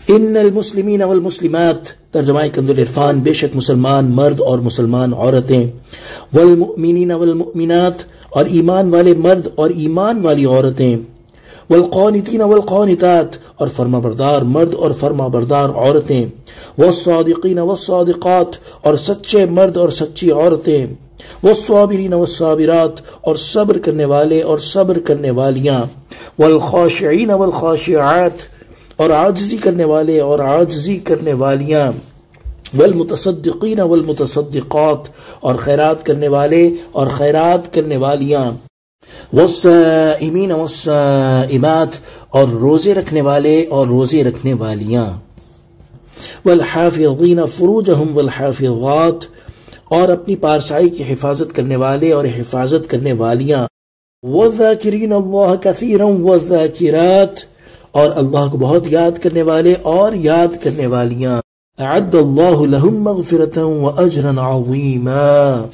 ان المسلمین والمسلمات، ترجمہ کنز العرفان، بے شک مسلمان مرد اور مسلمان عورتیں، والمؤمنین والمؤمنات، اور ایمان والے مرد اور ایمان والی عورتیں، والقانتین والقانتات، اور فرما بردار مرد اور فرما بردار عورتیں، والصادقین والصادقات، اور سچے مرد اور سچی عورتیں، والصابرین والصابرات، اور صبر کرنے والے اور صبر کرنے والیاں، والخاشعین والخاشعات، اور عاجزی کرنے والے اور عاجزی کرنے والیاں، والمتصدقین والمتصدقات، اور خیرات کرنے والے اور خیرات کرنے والیاں، والصائمین والصائمات، اور روزے رکھنے والے اور روزے رکھنے والیاں، والحافظین فروجہم والحافظات، اور اپنی پارسائی کی حفاظت کرنے والے اور حفاظت کرنے والیاں، والذاکرین اللہ کثیرا والذاکرات، اور اللہ کو بہت یاد کرنے والے اور یاد کرنے والیاں، اعد اللہ لہم مغفرۃ واجرا عظیما،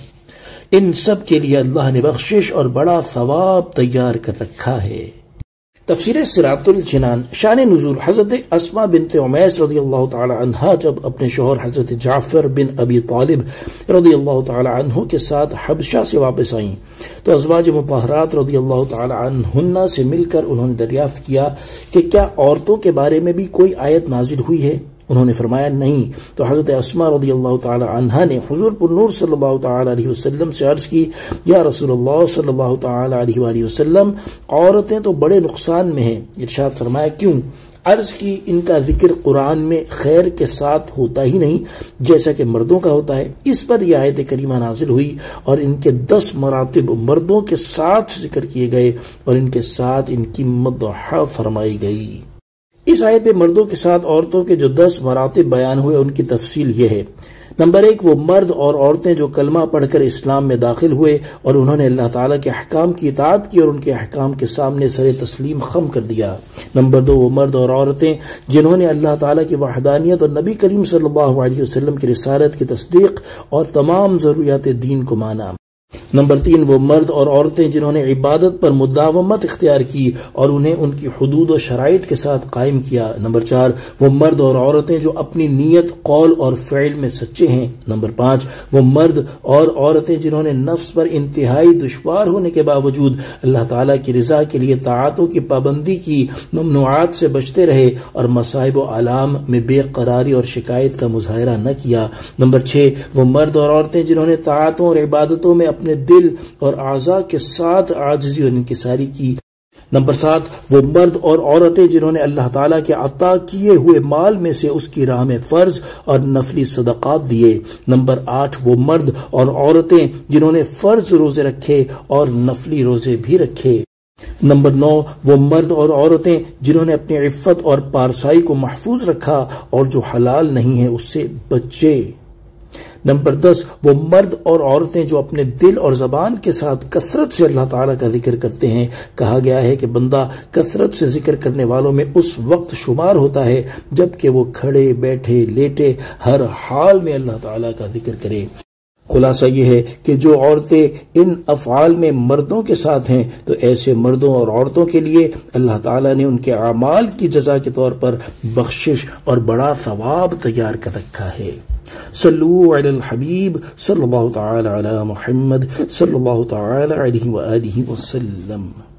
ان سب کے لیے اللہ نے بخشش اور بڑا ثواب تیار کر رکھا ہے۔ تفسیر صراط الجنان۔ شان نزول، حضرت اسماء بنت عمیس رضی اللہ تعالی عنہا جب اپنے شوہر حضرت جعفر بن ابی طالب رضی اللہ تعالی عنہ کے ساتھ حبشہ سے واپس آئیں تو ازواج مطہرات رضی اللہ تعالی عنہن سے مل کر انہوں نے دریافت کیا کہ کیا عورتوں کے بارے میں بھی کوئی آیت نازل ہوئی ہے؟ انہوں نے فرمایا نہیں۔ تو حضرت اسماء رضی اللہ تعالی عنہا نے حضور پر نور صلی اللہ تعالی علیہ وسلم سے عرض کی، یا رسول اللہ صلی اللہ تعالی علیہ وآلہ وسلم، عورتیں تو بڑے نقصان میں ہیں۔ ارشاد فرمایا کیوں؟ عرض کی ان کا ذکر قرآن میں خیر کے ساتھ ہوتا ہی نہیں جیسا کہ مردوں کا ہوتا ہے۔ اس پر یہ آیت کریمہ نازل ہوئی اور ان کے 10 مراتب مردوں کے ساتھ ذکر کیے گئے اور ان کے ساتھ ان کی مدح فرمائی گئی۔ اس آیت میں مردوں کے ساتھ عورتوں کے جو 10 مراتب بیان ہوئے ان کی تفصیل یہ ہے۔ نمبر 1، وہ مرد اور عورتیں جو کلمہ پڑھ کر اسلام میں داخل ہوئے اور انہوں نے اللہ تعالیٰ کے احکام کی اطاعت کی اور ان کے احکام کے سامنے سر تسلیم خم کر دیا۔ نمبر 2، وہ مرد اور عورتیں جنہوں نے اللہ تعالیٰ کی وحدانیت اور نبی کریم صلی اللہ علیہ وسلم کی رسالت کی تصدیق اور تمام ضروریات دین کو مانا۔ نمبر 3، وہ مرد اور عورتیں جنہوں نے عبادت پر مداومت اختیار کی اور انہیں ان کی حدود و شرائط کے ساتھ قائم کیا۔ نمبر 4، وہ مرد اور عورتیں جو اپنی نیت، قول اور فعل میں سچے ہیں۔ نمبر 5، وہ مرد اور عورتیں جنہوں نے نفس پر انتہائی دشوار ہونے کے باوجود اللہ تعالیٰ کی رضا کے لیے طاعتوں کی پابندی کی، ممنوعات سے بچتے رہے اور مصائب و آلام میں بے قراری اور شکایت کا مظاہرہ نہ کیا۔ نمبر 6، وہ مرد اور عورتیں جنہوں نے طاعتوں اور عبادتوں میں اپنے دل اور اعضاء کے ساتھ عاجزی اور انکساری کی۔ نمبر 7، وہ مرد اور عورتیں جنہوں نے اللہ تعالیٰ کے عطا کیے ہوئے مال میں سے اس کی راہ میں فرض اور نفلی صدقات دیے۔ نمبر 8، وہ مرد اور عورتیں جنہوں نے فرض روزے رکھے اور نفلی روزے بھی رکھے۔ نمبر 9، وہ مرد اور عورتیں جنہوں نے اپنی عفت اور پارسائی کو محفوظ رکھا اور جو حلال نہیں ہے اس سے بچے۔ نمبر 10، وہ مرد اور عورتیں جو اپنے دل اور زبان کے ساتھ کثرت سے اللہ تعالیٰ کا ذکر کرتے ہیں۔ کہا گیا ہے کہ بندہ کثرت سے ذکر کرنے والوں میں اس وقت شمار ہوتا ہے جبکہ وہ کھڑے بیٹھے لیٹے ہر حال میں اللہ تعالیٰ کا ذکر کرے۔ خلاصہ یہ ہے کہ جو عورتیں ان افعال میں مردوں کے ساتھ ہیں تو ایسے مردوں اور عورتوں کے لیے اللہ تعالیٰ نے ان کے اعمال کی جزا کے طور پر بخشش اور بڑا ثواب تیار کر رکھا ہے۔ صلو علی الحبیب صلی اللہ تعالی علی محمد صلی اللہ تعالی علیہ وآلہ وسلم۔